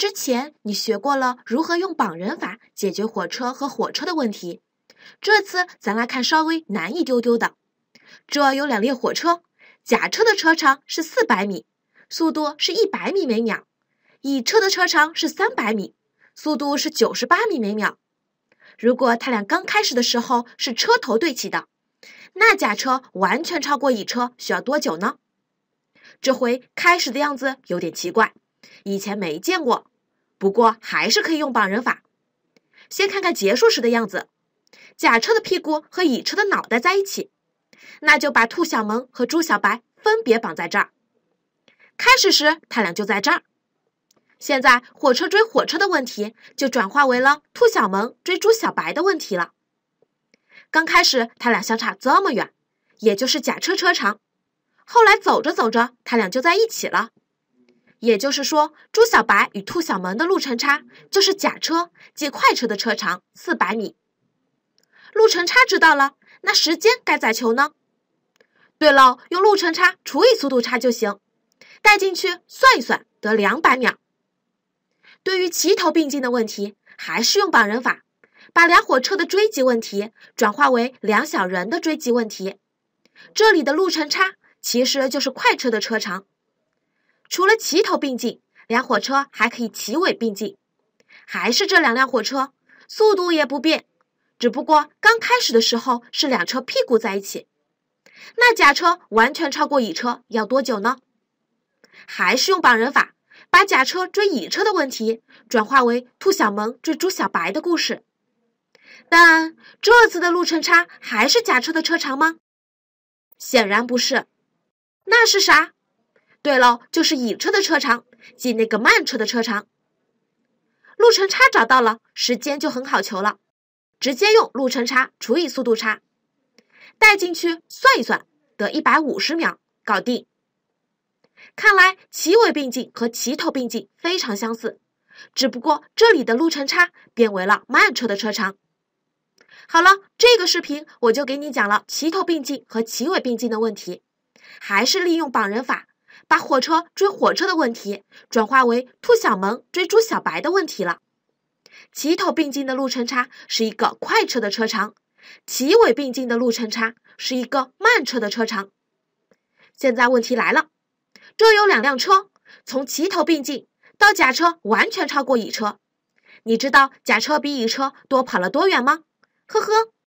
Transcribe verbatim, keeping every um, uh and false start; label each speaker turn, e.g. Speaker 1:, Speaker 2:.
Speaker 1: 之前你学过了如何用绑人法解决火车和火车的问题，这次咱来看稍微难一丢丢的。这有两列火车，甲车的车长是四百米，速度是一百米每秒；乙车的车长是三百米，速度是九十八米每秒。如果它俩刚开始的时候是车头对齐的，那甲车完全超过乙车需要多久呢？这回开始的样子有点奇怪，以前没见过，不过还是可以用绑人法。先看看结束时的样子，甲车的屁股和乙车的脑袋在一起，那就把兔小萌和猪小白分别绑在这儿。开始时他俩就在这儿，现在火车追火车的问题就转化为了兔小萌追猪小白的问题了。刚开始他俩相差这么远，也就是甲车车长，后来走着走着他俩就在一起了，也就是说猪小白与兔小萌的路程差就是甲车即快车的车长四百米。路程差知道了，那时间该咋求呢？对了，用路程差除以速度差就行，带进去算一算得两百秒。对于齐头并进的问题，还是用绑人法，把俩火车的追击问题转化为两小人的追击问题。这里的路程差其实就是快车的车长。除了齐头并进，俩火车还可以齐尾并进，还是这两辆火车，速度也不变，只不过刚开始的时候是两车屁股在一起。那甲车完全超过乙车要多久呢？还是用绑人法，把甲车追乙车的问题转化为兔小萌追猪小白的故事。但这次的路程差还是甲车的车长吗？显然不是。那是啥？对了，就是乙车的车长，即那个慢车的车长。路程差找到了，时间就很好求了，直接用路程差除以速度差，带进去算一算，得一百五十秒，搞定。看来齐尾并进和齐头并进非常相似，只不过这里的路程差变为了慢车的车长。好了，这个视频我就给你讲了齐头并进和齐尾并进的问题，还是利用绑人法，把火车追火车的问题转化为兔小萌追猪小白的问题了。齐头并进的路程差是一个快车的车长，齐尾并进的路程差是一个慢车的车长。现在问题来了，这有两辆车，从齐头并进到甲车完全超过乙车，你知道甲车比乙车多跑了多远吗？呵呵。